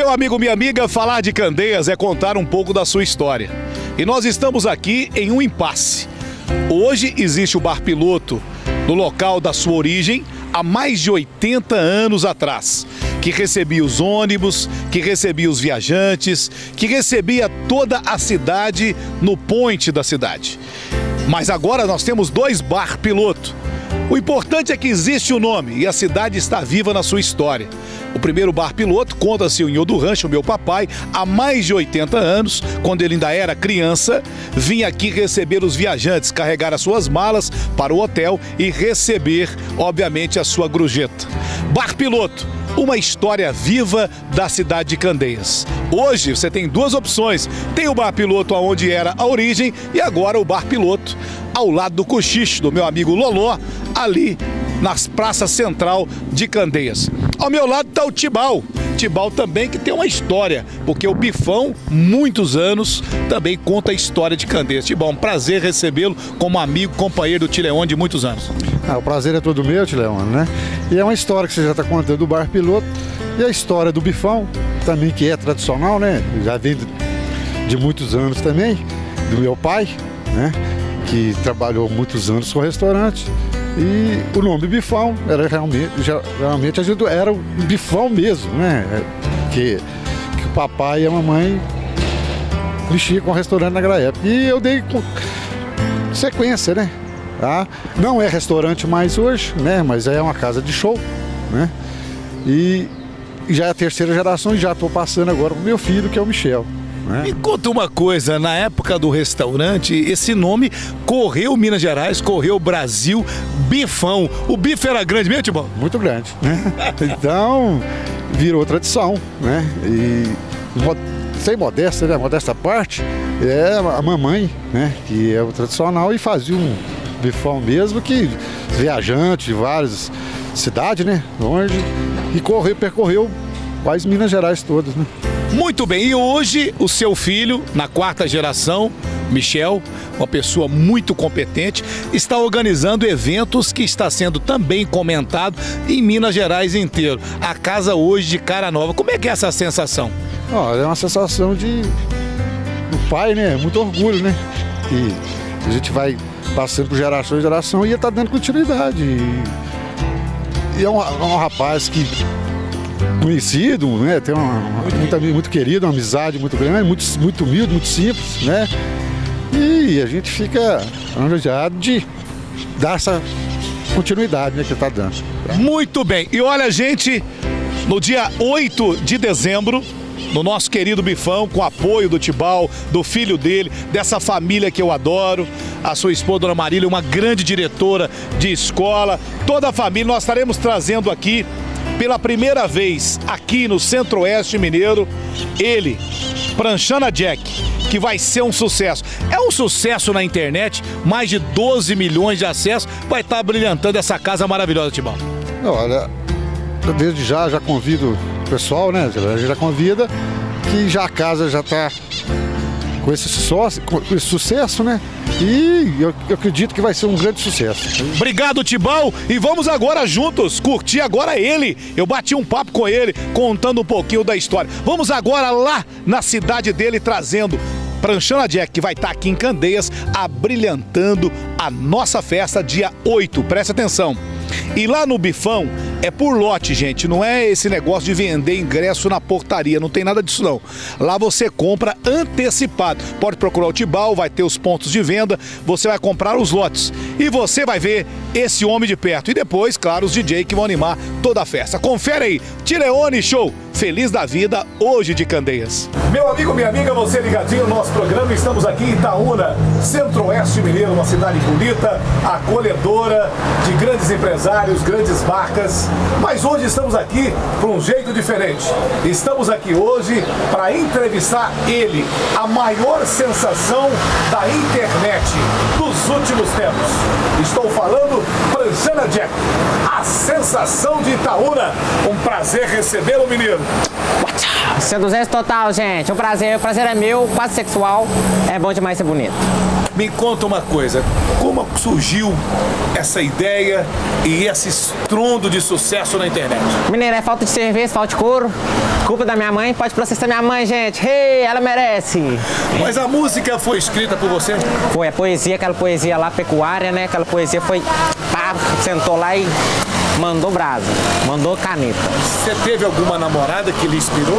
Meu amigo, minha amiga, falar de Candeias é contar um pouco da sua história. E nós estamos aqui em um impasse. Hoje existe o Bar Piloto no local da sua origem há mais de 80 anos atrás, que recebia os ônibus, que recebia os viajantes, que recebia toda a cidade no point da cidade. Mas agora nós temos dois Bar Piloto. O importante é que existe o nome e a cidade está viva na sua história. O primeiro Bar Piloto conta-se o Nhô do Rancho, meu papai, há mais de 80 anos, quando ele ainda era criança, vinha aqui receber os viajantes, carregar as suas malas para o hotel e receber, obviamente, a sua gorjeta. Bar Piloto, uma história viva da cidade de Candeias. Hoje você tem duas opções. Tem o Bar Piloto onde era a origem e agora o Bar Piloto ao lado do Cochiche, do meu amigo Loló, ali nas praças central de Candeias. Ao meu lado está o Tibau. Tibau também que tem uma história, porque o Bifão, muitos anos, também conta a história de Candeias. Tibau, um prazer recebê-lo como amigo, companheiro do Tileone de muitos anos. O prazer é todo meu, Tileone, né? E é uma história que você já está contando do Bar Piloto e a história do Bifão, também que é tradicional, né? Já vem de muitos anos também, do meu pai, né? Que trabalhou muitos anos com restaurante. E o nome Bifão era realmente a gente era o Bifão mesmo, né? Que o papai e a mamãe mexiam com o restaurante naquela época. E eu dei sequência, né? Tá? Não é restaurante mais hoje, né? Mas é uma casa de show, né? E já é a terceira geração e já estou passando agora para o meu filho, que é o Michel. Me conta uma coisa, na época do restaurante, esse nome correu Minas Gerais, correu Brasil, Bifão. O bife era grande mesmo, Tibau? Muito grande, né? Então, virou tradição, né? E sem modéstia, né? Modesta à parte, é a mamãe, né? Que é o tradicional e fazia um bifão mesmo que viajante de várias cidades, né? Longe, e percorreu quase Minas Gerais todas, né? Muito bem, e hoje o seu filho, na quarta geração, Michel, uma pessoa muito competente, está organizando eventos que está sendo também comentado em Minas Gerais inteiro. A casa hoje de cara nova. Como é que é essa sensação? É uma sensação de o pai, né? Muito orgulho, né? Que a gente vai passando por geração em geração e está dando continuidade. E é um rapaz que conhecido, né? Tem muito amigo, muito querido, uma amizade muito grande, muito humilde, muito simples, né? E a gente fica angustiado de dar essa continuidade, né, que está dando. Muito bem. E olha, gente, no dia 8 de dezembro, no nosso querido Bifão, com o apoio do Tibau, do filho dele, dessa família que eu adoro, a sua esposa, Dona Marília, uma grande diretora de escola, toda a família, nós estaremos trazendo aqui pela primeira vez aqui no Centro-Oeste Mineiro, ele, Pranchana Jack, que vai ser um sucesso. É um sucesso na internet, mais de 12 milhões de acessos, vai estar brilhantando essa casa maravilhosa, Tibau. Olha, desde já convido o pessoal, né? A gente já convida, que já a casa já está com esse sucesso, né? E eu acredito que vai ser um grande sucesso. Obrigado, Tibau. E vamos agora juntos curtir agora ele. Eu bati um papo com ele, contando um pouquinho da história. Vamos agora lá na cidade dele, trazendo Pranchana Jack, que vai estar aqui em Candeias, abrilhantando a nossa festa dia 8. Presta atenção. E lá no Bifão é por lote, gente, não é esse negócio de vender ingresso na portaria, não tem nada disso não. Lá você compra antecipado. Pode procurar o Tibau, vai ter os pontos de venda, você vai comprar os lotes e você vai ver esse homem de perto. E depois, claro, os DJ que vão animar toda a festa. Confere aí, Tileone Show, feliz da vida, hoje de Candeias. Meu amigo, minha amiga, você ligadinho no nosso programa, estamos aqui em Itaúna, Centro-Oeste Mineiro, uma cidade bonita, acolhedora, de grandes empresários, grandes marcas, mas hoje estamos aqui por um jeito diferente. Estamos aqui hoje para entrevistar ele, a maior sensação da internet dos últimos tempos. Estou falando Pranchana Jack, a sensação de Itaúna. Um prazer recebê-lo, menino. 100 200 total, gente. O prazer é meu, quase sexual. É bom demais ser bonito. Me conta uma coisa, como surgiu essa ideia e esse estrondo de sucesso na internet? Menina, é falta de serviço, falta de couro. Culpa da minha mãe, pode processar minha mãe, gente. Ela merece. Mas a música foi escrita por você? Foi a poesia, aquela poesia lá pecuária, né? Aquela poesia foi, pá, sentou lá e mandou brasa, mandou caneta. Você teve alguma namorada que lhe inspirou?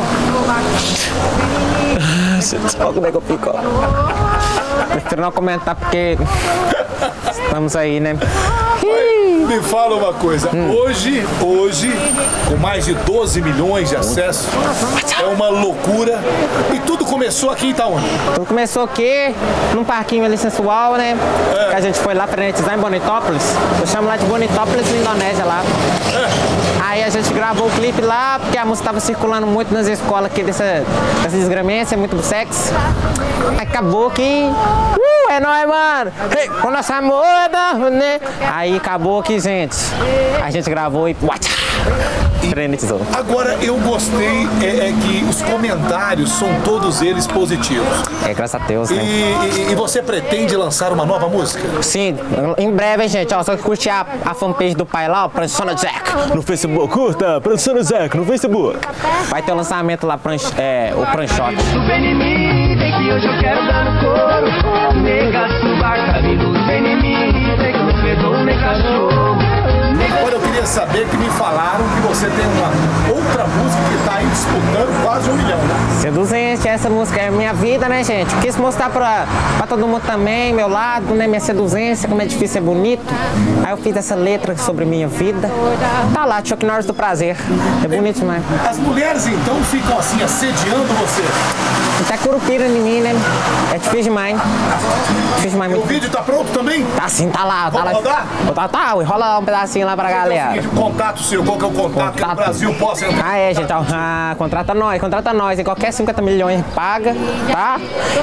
Você sabe como é que eu fico? Prefiro não comentar porque estamos aí, né? Me fala uma coisa, hoje, com mais de 12 milhões de acessos, é uma loucura. E tudo começou aqui em Itaúna. Tudo começou aqui, num parquinho ali sensual, né? Que a gente foi lá frenetizar em Bonitópolis. Eu chamo lá de Bonitópolis, na Indonésia, lá. Aí a gente gravou o clipe lá, porque a música estava circulando muito nas escolas aqui dessa desgramência, muito sexo. Aí acabou que... é nóis, mano! Hey, com nossa moda, né? Aí acabou que, gente, a gente gravou e... frenetizou. Agora, eu gostei que os comentários são todos eles positivos. Graças a Deus, né? E você pretende lançar uma nova música? Sim, em breve, hein, gente. Ó, só que curte a fanpage do pai lá, ó, Pranchona Jack, no Facebook. Curta, Pranchona Jack, no Facebook. Vai ter o lançamento lá, o Pranchote. Vem em mim, vem que hoje eu quero dar no couro. Nega, suba, cabeludo, vem em mim, vem que eu perdoo, nem cachorro. Agora eu queria saber que me falaram que você tem uma outra música que está aí disputando quase 1 milhão, né? Seduzente, essa música é minha vida, né, gente? Quis mostrar pra todo mundo também, meu lado, né, minha seduzência, como é difícil ser bonito. Aí eu fiz essa letra sobre minha vida. Tá lá, Chuck Norris do prazer. É bonito demais. As mulheres, então, ficam assim, assediando você? Tá curupira em mim, né? É difícil demais. Difícil demais. O vídeo tá pronto também? Tá sim, tá lá. Vamos rodar? Tá, rola um pedacinho lá pra galera. Contato seu, qual que é o contato que o Brasil possa entrar? Gente, contrata nós. Em qualquer 50 milhões paga, tá?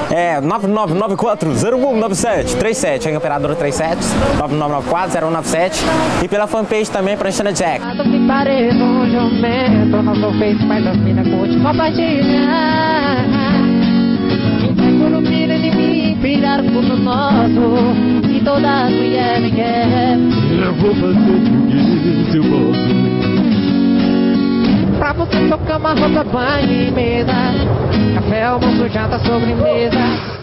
9994019737. É a operadora 37, 99940197. E pela fanpage também, Pranchona Jack. Me pareço um jumento, não sou feito, mas as minas curte compartilhar. Quando mira de mim, virar com o nosso, e todas as mulheres querem. Eu vou fazer foguete, eu posso. Pra você tocar uma roupa, banho e mesa, café, almoço, janta, sobremesa.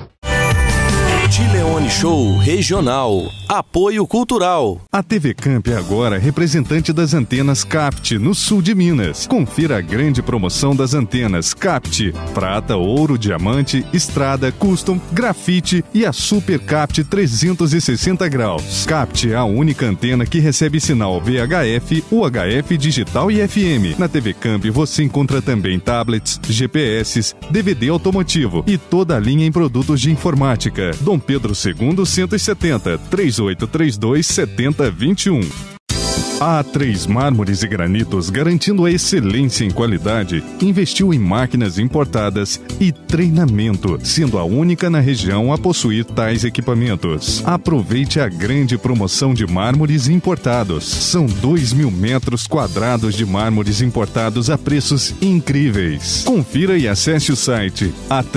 Tileone Show Regional. Apoio Cultural. A TV Camp é agora representante das antenas CAPT no sul de Minas. Confira a grande promoção das antenas CAPT, prata, ouro, diamante, estrada, custom, grafite e a Super CAPT 360 graus. CAPT é a única antena que recebe sinal VHF, UHF digital e FM. Na TV Camp você encontra também tablets, GPS, DVD automotivo e toda a linha em produtos de informática. Dom Pedro II 170, 3832 7021. A A3 Mármores e Granitos, garantindo a excelência em qualidade, investiu em máquinas importadas e treinamento, sendo a única na região a possuir tais equipamentos. Aproveite a grande promoção de mármores importados. São 2.000 metros quadrados de mármores importados a preços incríveis. Confira e acesse o site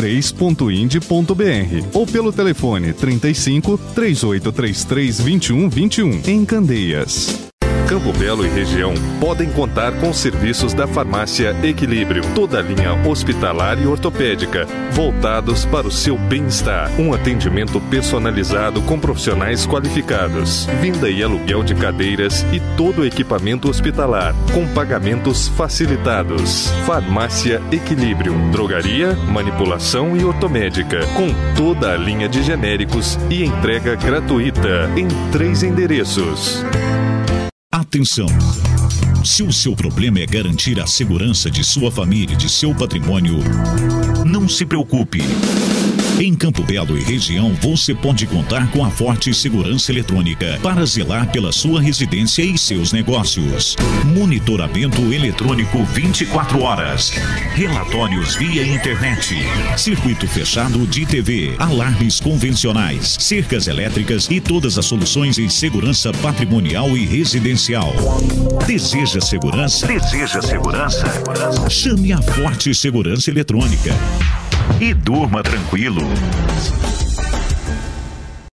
a3.ind.br ou pelo telefone 35 3833 2121 em Candeias. Campo Belo e região podem contar com os serviços da Farmácia Equilíbrio, toda a linha hospitalar e ortopédica, voltados para o seu bem-estar. Um atendimento personalizado com profissionais qualificados, venda e aluguel de cadeiras e todo o equipamento hospitalar, com pagamentos facilitados. Farmácia Equilíbrio, drogaria, manipulação e ortomédica, com toda a linha de genéricos e entrega gratuita em 3 endereços. Atenção! Se o seu problema é garantir a segurança de sua família e de seu patrimônio, não se preocupe. Em Campo Belo e região, você pode contar com a Forte Segurança Eletrônica para zelar pela sua residência e seus negócios. Monitoramento eletrônico 24 horas. Relatórios via internet. Circuito fechado de TV. Alarmes convencionais. Cercas elétricas e todas as soluções em segurança patrimonial e residencial. Deseja segurança? Chame a Forte Segurança Eletrônica. E durma tranquilo.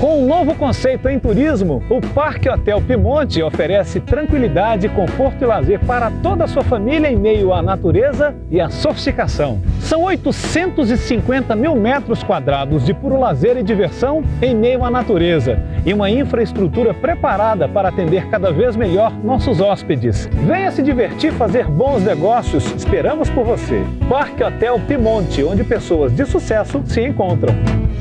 Com um novo conceito em turismo, o Parque Hotel Piemonte oferece tranquilidade, conforto e lazer para toda a sua família em meio à natureza e à sofisticação. São 850 mil metros quadrados de puro lazer e diversão em meio à natureza e uma infraestrutura preparada para atender cada vez melhor nossos hóspedes. Venha se divertir e fazer bons negócios. Esperamos por você. Parque Hotel Piemonte, onde pessoas de sucesso se encontram.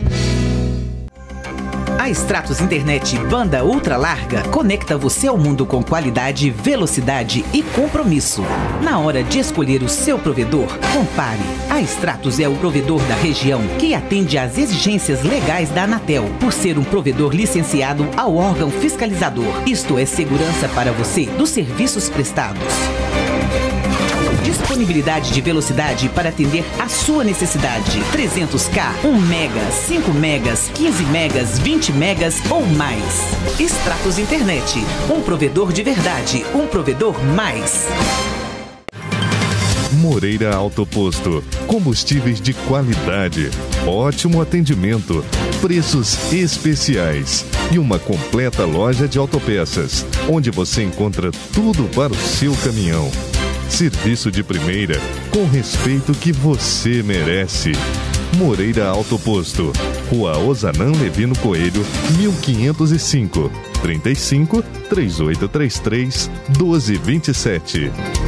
A Stratos Internet banda ultra larga conecta você ao mundo com qualidade, velocidade e compromisso. Na hora de escolher o seu provedor, compare. A Stratos é o provedor da região que atende às exigências legais da Anatel, por ser um provedor licenciado ao órgão fiscalizador. Isto é segurança para você dos serviços prestados. Disponibilidade de velocidade para atender a sua necessidade. 300k, 1 mega, 5 megas, 15 megas, 20 megas ou mais. Stratos Internet, um provedor de verdade, um provedor mais. Moreira Autoposto, combustíveis de qualidade, ótimo atendimento, preços especiais e uma completa loja de autopeças, onde você encontra tudo para o seu caminhão. Serviço de primeira, com respeito que você merece. Moreira Autoposto, Rua Ozanam Levino Coelho, 1505, 35 3833 1227.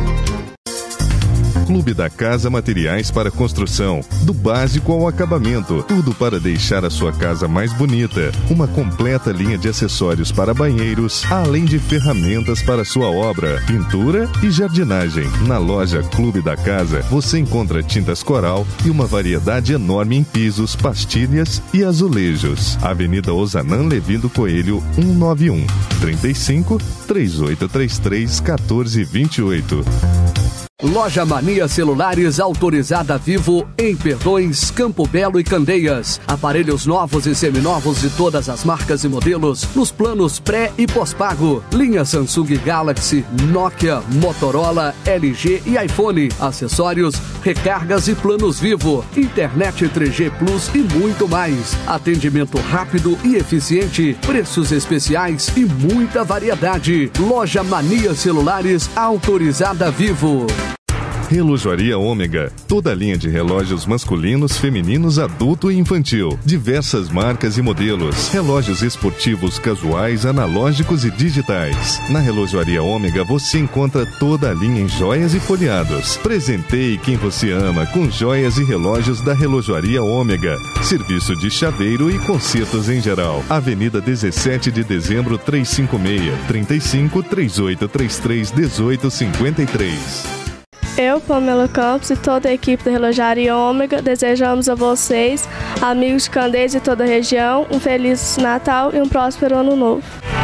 Clube da Casa Materiais para Construção, do básico ao acabamento, tudo para deixar a sua casa mais bonita. Uma completa linha de acessórios para banheiros, além de ferramentas para sua obra, pintura e jardinagem. Na loja Clube da Casa, você encontra tintas coral e uma variedade enorme em pisos, pastilhas e azulejos. Avenida Ozanam Levino Coelho, 191, 35 3833 1428. Loja Mania Celulares autorizada Vivo em Perdões, Campo Belo e Candeias. Aparelhos novos e seminovos de todas as marcas e modelos nos planos pré e pós-pago. Linha Samsung Galaxy, Nokia, Motorola, LG e iPhone. Acessórios, recargas e planos Vivo. Internet 3G Plus e muito mais. Atendimento rápido e eficiente. Preços especiais e muita variedade. Loja Mania Celulares autorizada Vivo. Relojoaria Ômega, toda a linha de relógios masculinos, femininos, adulto e infantil. Diversas marcas e modelos. Relógios esportivos, casuais, analógicos e digitais. Na Relojoaria Ômega você encontra toda a linha em joias e folheados. Presenteie quem você ama com joias e relógios da Relojoaria Ômega. Serviço de chaveiro e concertos em geral. Avenida 17 de Dezembro 356, 35 3833 1853. Eu, Pamela Campos e toda a equipe da Relojaria Ômega desejamos a vocês, amigos de Candeias e toda a região, um Feliz Natal e um próspero Ano Novo.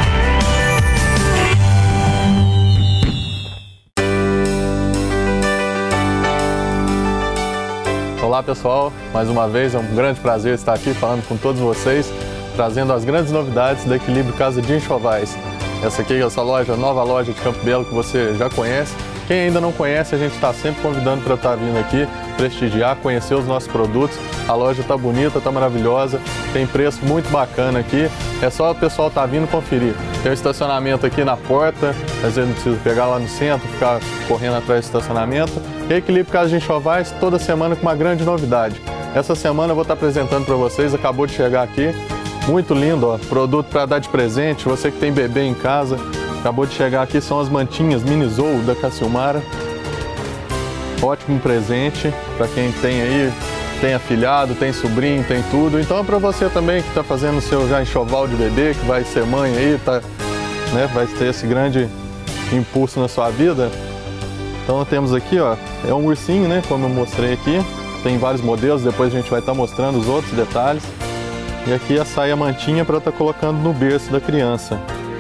Olá pessoal, mais uma vez é um grande prazer estar aqui falando com todos vocês, trazendo as grandes novidades da Equilíbrio Casa de Enxovais. Essa aqui é essa loja, nova loja de Campo Belo que você já conhece. Quem ainda não conhece, a gente está sempre convidando para estar vindo aqui, prestigiar, conhecer os nossos produtos. A loja está bonita, está maravilhosa, tem preço muito bacana aqui. É só o pessoal estar vindo conferir. Tem um estacionamento aqui na porta, às vezes não precisa pegar lá no centro, ficar correndo atrás do estacionamento. E Equilíbrio Casa de Enxovais, toda semana com uma grande novidade. Essa semana eu vou estar apresentando para vocês, acabou de chegar aqui, muito lindo, ó, produto para dar de presente, você que tem bebê em casa. Acabou de chegar aqui, são as mantinhas Mini Zou da Cacilmara. Ótimo presente para quem tem aí, tem afilhado, tem sobrinho, tem tudo. Então é para você também que está fazendo o seu já enxoval de bebê, que vai ser mãe aí, vai ter esse grande impulso na sua vida. Então temos aqui, ó, é um ursinho, né, como eu mostrei aqui. Tem vários modelos, depois a gente vai estar mostrando os outros detalhes. E aqui a saia mantinha para estar colocando no berço da criança.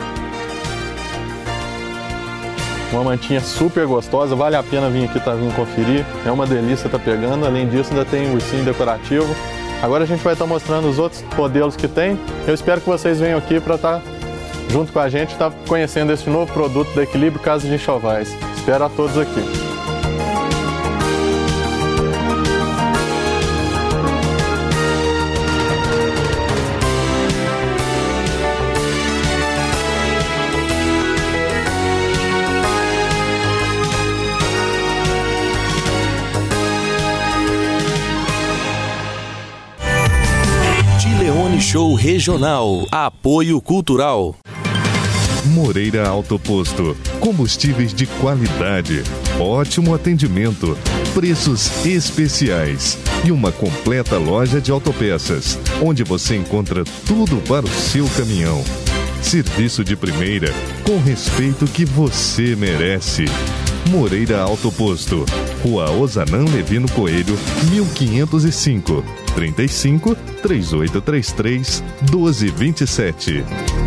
Uma mantinha super gostosa, vale a pena vir aqui vindo conferir. É uma delícia estar pegando, além disso ainda tem um ursinho decorativo. Agora a gente vai estar mostrando os outros modelos que tem. Eu espero que vocês venham aqui para estar junto com a gente, estar conhecendo esse novo produto da Equilíbrio Casa de Enxovais. Espero a todos aqui. Leone Show Regional. Apoio Cultural. Moreira Autoposto. Combustíveis de qualidade, ótimo atendimento, preços especiais e uma completa loja de autopeças, onde você encontra tudo para o seu caminhão. Serviço de primeira, com o respeito que você merece. Moreira Autoposto. Rua Ozanam Levino Coelho, 1505. 35 3833 1227.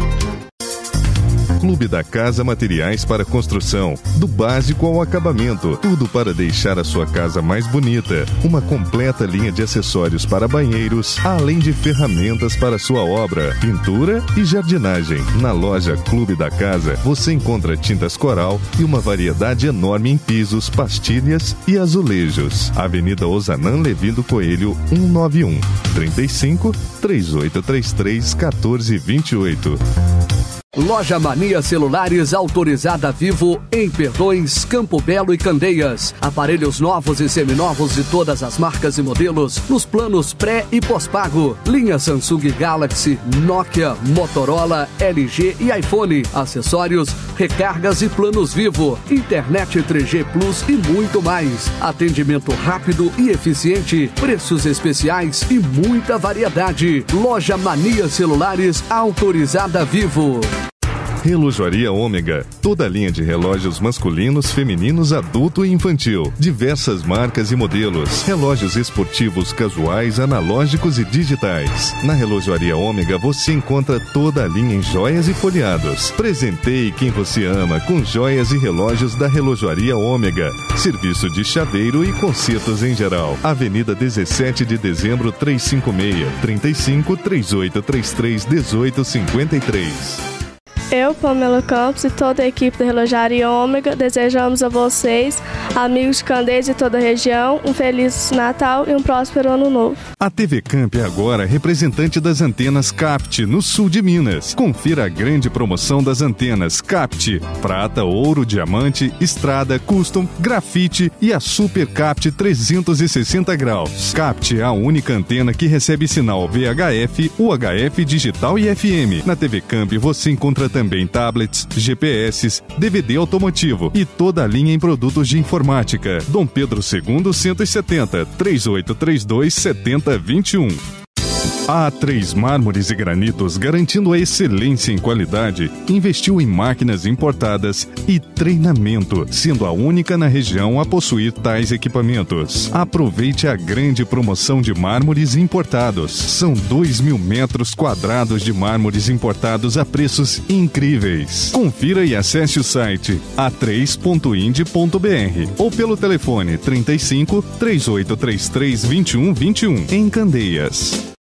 Clube da Casa Materiais para Construção. Do básico ao acabamento. Tudo para deixar a sua casa mais bonita. Uma completa linha de acessórios para banheiros, além de ferramentas para sua obra, pintura e jardinagem. Na loja Clube da Casa, você encontra tintas coral e uma variedade enorme em pisos, pastilhas e azulejos. Avenida Ozanam Levino Coelho, 191. 35 3833 1428. Loja Mania Celulares autorizada Vivo em Perdões, Campo Belo e Candeias. Aparelhos novos e seminovos de todas as marcas e modelos nos planos pré e pós-pago. Linha Samsung Galaxy, Nokia, Motorola, LG e iPhone. Acessórios, recargas e planos Vivo. Internet 3G Plus e muito mais. Atendimento rápido e eficiente. Preços especiais e muita variedade. Loja Mania Celulares autorizada Vivo. Relojoaria Ômega. Toda a linha de relógios masculinos, femininos, adulto e infantil. Diversas marcas e modelos. Relógios esportivos, casuais, analógicos e digitais. Na Relojoaria Ômega você encontra toda a linha em joias e folheados. Presenteie quem você ama com joias e relógios da Relojoaria Ômega. Serviço de chaveiro e concertos em geral. Avenida 17 de Dezembro 356. 35 3833 1853. Eu, Pamela Campos e toda a equipe da Relojaria Ômega desejamos a vocês, amigos de Candeias e toda a região, um Feliz Natal e um próspero Ano Novo. A TV Camp é agora representante das antenas CAPT no sul de Minas. Confira a grande promoção das antenas CAPT, prata, ouro, diamante, estrada, custom, grafite e a Super CAPT 360 graus. CAPT é a única antena que recebe sinal VHF, UHF digital e FM. Na TV Camp você encontra também tablets, GPS, DVD automotivo e toda a linha em produtos de informática. Dom Pedro II 170 3832 7021. A3 Mármores e Granitos, garantindo a excelência em qualidade, investiu em máquinas importadas e treinamento, sendo a única na região a possuir tais equipamentos. Aproveite a grande promoção de mármores importados. São 2.000 metros quadrados de mármores importados a preços incríveis. Confira e acesse o site a3.ind.br ou pelo telefone 35 3833 2121 em Candeias.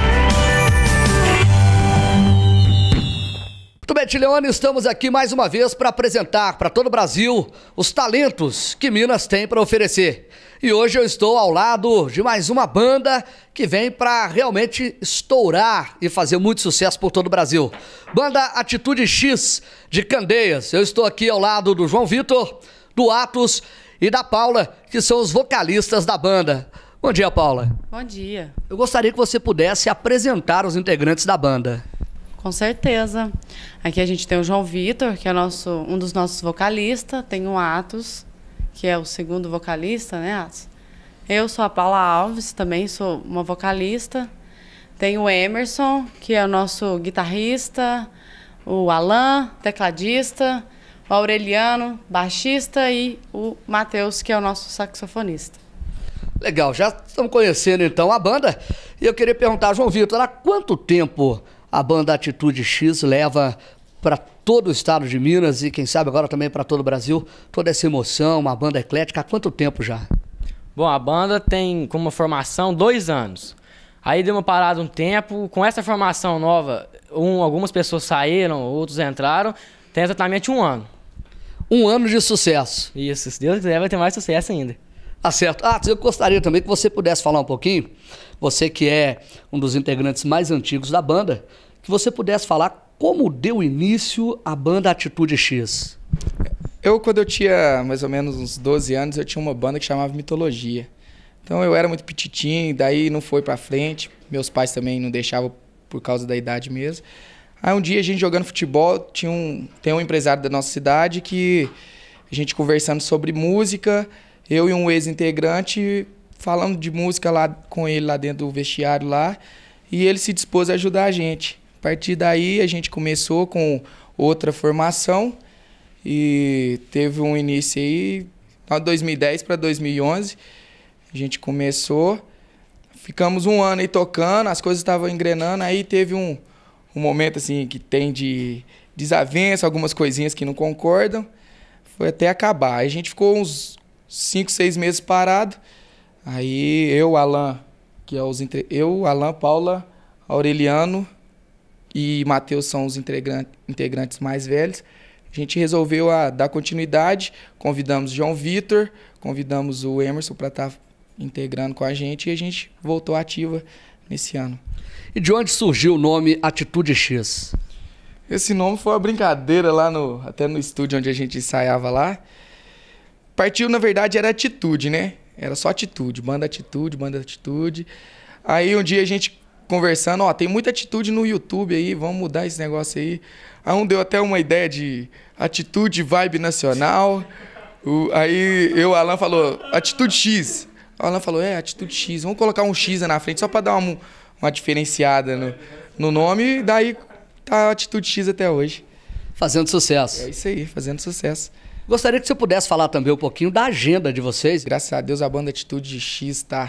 Muito bem, Tileone, estamos aqui mais uma vez para apresentar para todo o Brasil os talentos que Minas tem para oferecer. E hoje eu estou ao lado de mais uma banda que vem para realmente estourar e fazer muito sucesso por todo o Brasil. Banda Atitude X de Candeias. Eu estou aqui ao lado do João Vitor, do Atos e da Paula, que são os vocalistas da banda. Bom dia, Paula. Bom dia. Eu gostaria que você pudesse apresentar os integrantes da banda. Com certeza. Aqui a gente tem o João Vitor, que é um dos nossos vocalistas. Tem o Atos, que é o segundo vocalista, né, Atos? Eu sou a Paula Alves, também sou uma vocalista. Tem o Emerson, que é o nosso guitarrista. O Alan, tecladista. O Aureliano, baixista. E o Matheus, que é o nosso saxofonista. Legal, já estamos conhecendo então a banda. E eu queria perguntar, João Vitor, há quanto tempo a banda Atitude X leva para todo o estado de Minas e quem sabe agora também para todo o Brasil, toda essa emoção, uma banda eclética, há quanto tempo já? Bom, a banda tem como formação 2 anos. Aí deu uma parada um tempo, com essa formação nova, algumas pessoas saíram, outros entraram, tem exatamente 1 ano. 1 ano de sucesso. Isso, se Deus quiser vai ter mais sucesso ainda. Tá certo. Ah, eu gostaria também que você pudesse falar um pouquinho, você que é um dos integrantes mais antigos da banda, que você pudesse falar como deu início a banda Atitude X. Quando eu tinha mais ou menos uns 12 anos, eu tinha uma banda que chamava Mitologia. Então eu era muito petitinho, daí não foi pra frente. Meus pais também não deixavam por causa da idade mesmo. Aí um dia a gente jogando futebol, tem um empresário da nossa cidade que a gente conversando sobre música, eu e um ex-integrante falando de música lá com ele lá dentro do vestiário lá, e ele se dispôs a ajudar a gente. A partir daí a gente começou com outra formação e teve um início aí, de 2010 para 2011, a gente começou, ficamos um ano aí tocando, as coisas estavam engrenando, aí teve um momento assim que tem de desavença, algumas coisinhas que não concordam, foi até acabar. Aí a gente ficou uns 5, 6 meses parado. Aí eu, Alan, Alan, Paula, Aureliano e Matheus são os integrantes mais velhos. A gente resolveu dar continuidade, convidamos João Vitor, convidamos o Emerson para estar integrando com a gente e a gente voltou ativa nesse ano. E de onde surgiu o nome Atitude X? Esse nome foi uma brincadeira lá até no estúdio onde a gente ensaiava lá. Partiu, na verdade, era Atitude, né? Era só Atitude, banda Atitude. Aí um dia a gente conversando, tem muita atitude no YouTube aí, vamos mudar esse negócio aí. Aí um deu até uma ideia de Atitude Vibe Nacional. Aí o Alan falou, Atitude X. O Alan falou, Atitude X, vamos colocar um X na frente só pra dar uma diferenciada no nome, e daí tá Atitude X até hoje. Fazendo sucesso. É isso aí, fazendo sucesso. Gostaria que você pudesse falar também um pouquinho da agenda de vocês. Graças a Deus a banda Atitude X está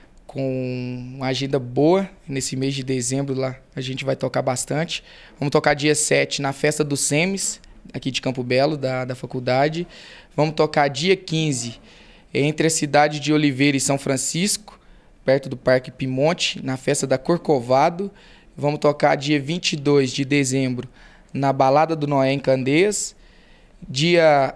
com uma agenda boa. Nesse mês de dezembro lá a gente vai tocar bastante. Vamos tocar dia 7 na Festa do SEMES, aqui de Campo Belo, da faculdade. Vamos tocar dia 15 entre a cidade de Oliveira e São Francisco, perto do Parque Pimonte, na Festa da Corcovado. Vamos tocar dia 22 de dezembro na Balada do Noé, em Candeias. Dia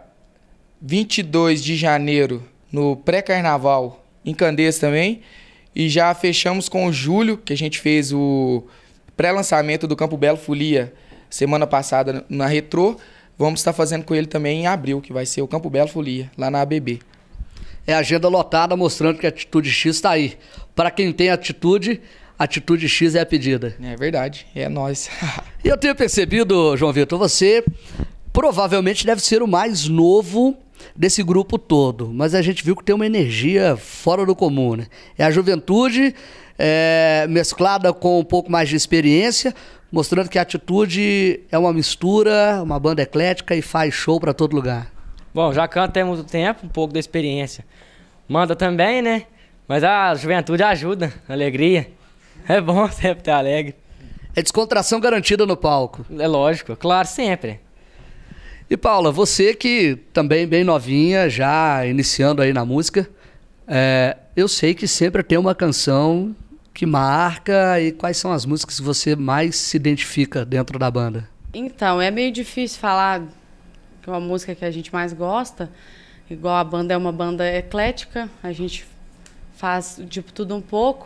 22 de janeiro no pré-carnaval, em Candeias também. E já fechamos com o Júlio, que a gente fez o pré-lançamento do Campo Belo Folia semana passada na Retrô. Vamos estar fazendo com ele também em abril, que vai ser o Campo Belo Folia, lá na ABB. É a agenda lotada mostrando que a Atitude X está aí. Para quem tem atitude, Atitude X é a pedida. É verdade, é nós. E eu tenho percebido, João Vitor, você provavelmente deve ser o mais novo desse grupo todo, mas a gente viu que tem uma energia fora do comum, né? É a juventude mesclada com um pouco mais de experiência, mostrando que a Atitude é uma mistura, uma banda eclética e faz show para todo lugar. Bom, já canto tem muito tempo, um pouco da experiência. Manda também, né? Mas a juventude ajuda, alegria. É bom sempre estar alegre. É descontração garantida no palco. É lógico, claro, sempre. E Paula, você que também bem novinha, já iniciando aí na música, eu sei que sempre tem uma canção que marca. E quais são as músicas que você mais se identifica dentro da banda? Então, é meio difícil falar que é uma música que a gente mais gosta. Igual a banda é uma banda eclética, a gente faz tipo tudo um pouco.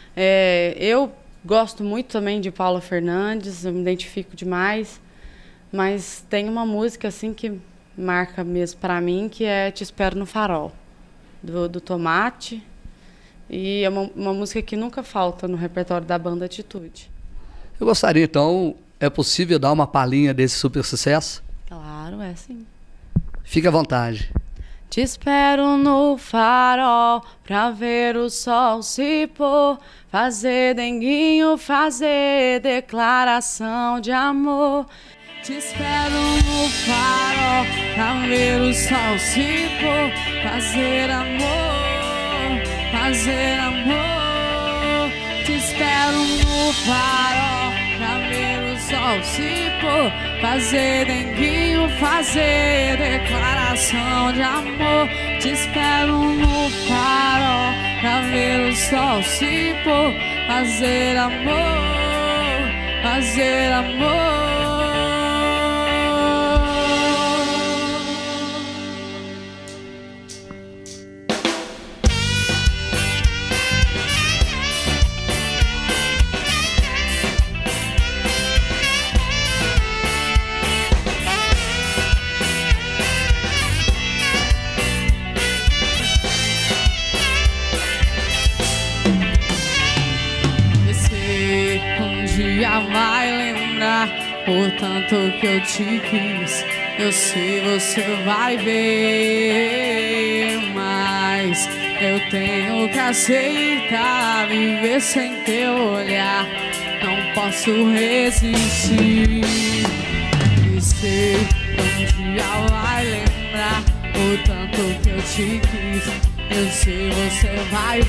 Eu gosto muito também de Paula Fernandes, eu me identifico demais. Mas tem uma música assim que marca mesmo pra mim, que é Te Espero no Farol, do Tomate. E é uma música que nunca falta no repertório da banda Atitude. Eu gostaria, então, é possível dar uma palhinha desse super sucesso? Claro, é sim. Fique à vontade. Te espero no farol pra ver o sol se pôr, fazer denguinho, fazer declaração de amor. Te espero no farol pra ver o sol se pôr, fazer amor, fazer amor. Te espero no farol pra ver o sol se pôr, fazer denguinho, fazer declaração de amor. Te espero no farol pra ver o sol se pôr, fazer amor, fazer amor. por tanto que eu te quis. Eu sei você vai ver, mas eu tenho que aceitar viver sem teu olhar. Não posso resistir. E sei que um dia vai lembrar o tanto que eu te quis. Eu sei você vai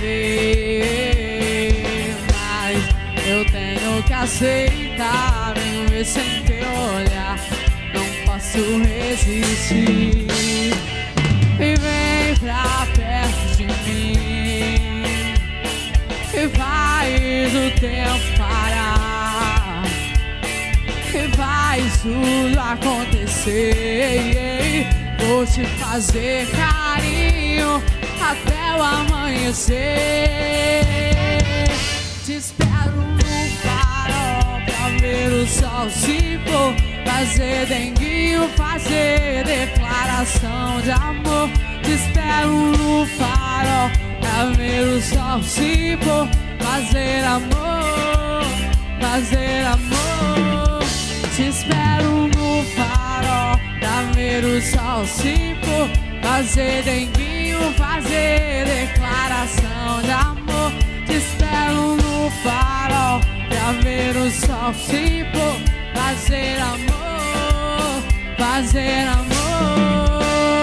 ver, mas eu tenho que aceitar viver sem teu olhar. Não posso resistir. E vem pra perto de mim e faz o tempo parar e faz tudo acontecer. Vou te fazer carinho até o amanhecer. Te espero no farol pra ver o sol se pôr, fazer denguinho, fazer declaração de amor. Te espero no farol pra ver o sol se pôr, fazer amor, fazer amor. Te espero no farol pra ver o sol se pôr, fazer denguinho, fazer declaração de amor. Te espero no farol pra ver o sol se pôr, fazer amor, fazer amor.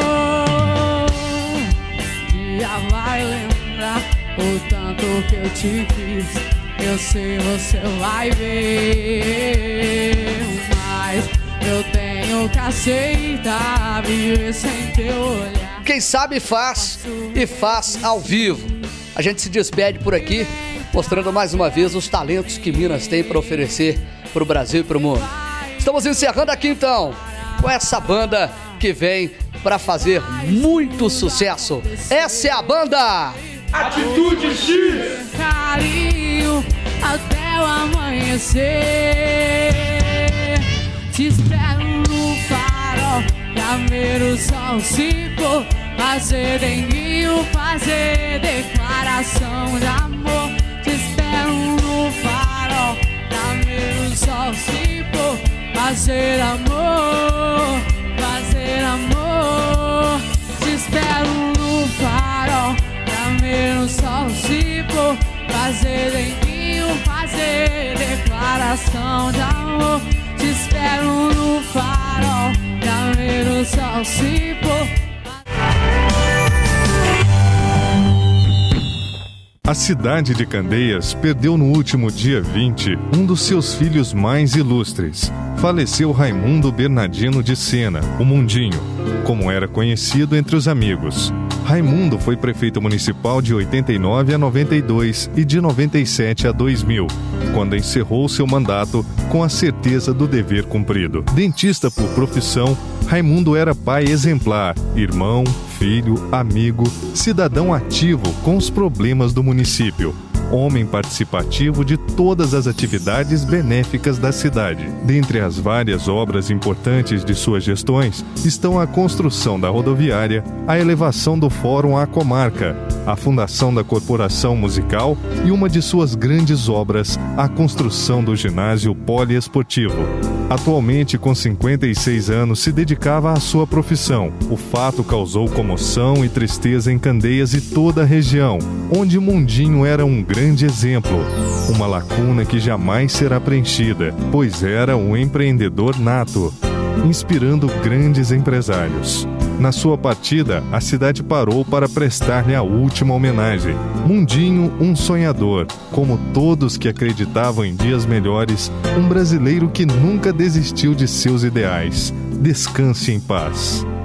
Dia vai lembrar o tanto que eu te quis. Eu sei você vai ver, mas eu tenho que aceitar viver sem teu olhar. Quem sabe faz e faz ao vivo. A gente se despede por aqui, mostrando mais uma vez os talentos que Minas tem para oferecer para o Brasil e para o mundo. Estamos encerrando aqui então com essa banda que vem para fazer muito sucesso. Essa é a banda Atitude X. Carinho até o amanhecer. Te espero no farol pra ver o sol se pôr, fazer denguinho, fazer declaração de amor. Te espero no farol pra ver o sol se pôr, fazer amor, fazer amor. Te espero no farol pra ver o sol se pôr, fazer denguinho, fazer declaração de amor. Te espero no farol pra ver o sol se pôr. A cidade de Candeias perdeu no último dia 20 um dos seus filhos mais ilustres. Faleceu Raimundo Bernardino de Sena, o Mundinho, como era conhecido entre os amigos. Raimundo foi prefeito municipal de 89 a 92 e de 97 a 2000, quando encerrou seu mandato com a certeza do dever cumprido. Dentista por profissão, Raimundo era pai exemplar, irmão, filho, amigo, cidadão ativo com os problemas do município, homem participativo de todas as atividades benéficas da cidade. Dentre as várias obras importantes de suas gestões estão a construção da rodoviária, a elevação do Fórum à Comarca, a fundação da Corporação Musical e uma de suas grandes obras, a construção do ginásio poliesportivo. Atualmente, com 56 anos, se dedicava à sua profissão. O fato causou comoção e tristeza em Candeias e toda a região, onde Mundinho era um grande exemplo. Uma lacuna que jamais será preenchida, pois era um empreendedor nato, inspirando grandes empresários. Na sua partida, a cidade parou para prestar-lhe a última homenagem. Mundinho, um sonhador, como todos que acreditavam em dias melhores, um brasileiro que nunca desistiu de seus ideais. Descanse em paz.